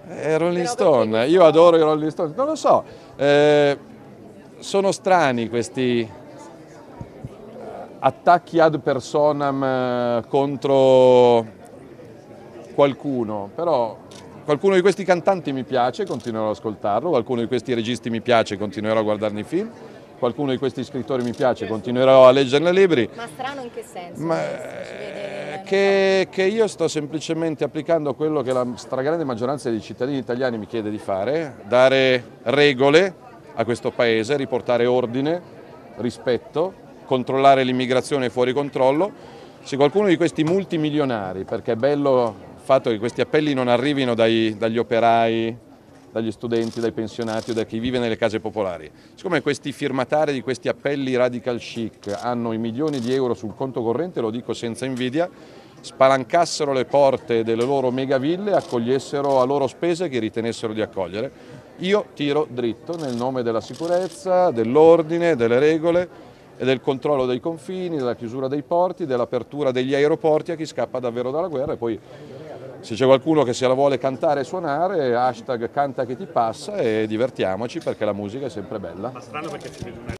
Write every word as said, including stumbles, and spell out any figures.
Eh, Rolling Stone, io adoro i Rolling Stone, non lo so, eh, sono strani questi attacchi ad personam eh, contro qualcuno, però qualcuno di questi cantanti mi piace, continuerò ad ascoltarlo, qualcuno di questi registi mi piace, continuerò a guardarne i film, qualcuno di questi scrittori mi piace, continuerò a leggerne libri. Ma strano in che senso? Ma, Ci vede, non che, che io sto semplicemente applicando quello che la stragrande maggioranza dei cittadini italiani mi chiede di fare, dare regole a questo paese, riportare ordine, rispetto, controllare l'immigrazione fuori controllo. Se qualcuno di questi multimilionari, perché è bello il fatto che questi appelli non arrivino dai, dagli operai, dagli studenti, dai pensionati o da chi vive nelle case popolari. Siccome questi firmatari di questi appelli radical chic hanno i milioni di euro sul conto corrente, lo dico senza invidia, spalancassero le porte delle loro megaville e accogliessero a loro spese chi ritenessero di accogliere. Io tiro dritto nel nome della sicurezza, dell'ordine, delle regole e del controllo dei confini, della chiusura dei porti, dell'apertura degli aeroporti a chi scappa davvero dalla guerra. E poi se c'è qualcuno che se la vuole cantare e suonare, hashtag canta che ti passa e divertiamoci perché la musica è sempre bella. Ma strano perché si vede una